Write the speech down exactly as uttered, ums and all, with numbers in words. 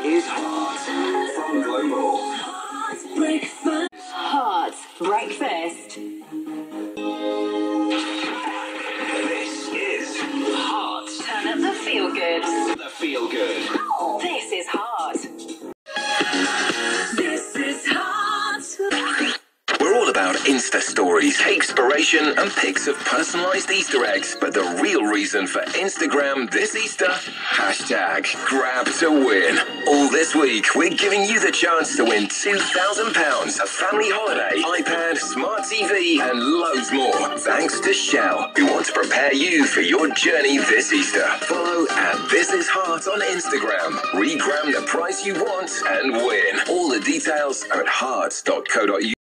is Heart from Global. Breakfast. Heart breakfast. This is Heart. Turn up the feel good. The feel good. This is Heart. This is Heart. We're all about Insta stories, Cakespiration, and pics of personalised Easter eggs. But the real reason for Instagram this Easter? Hashtag grab to win. All this week, we're giving you the chance to win two thousand pounds, a family holiday, iPad, smart T V, and loads more. Thanks to Shell, who want to prepare you for your journey this Easter. Follow at This Is Heart on Instagram. Regram the price you want and win. All the details are at hearts dot co dot uk.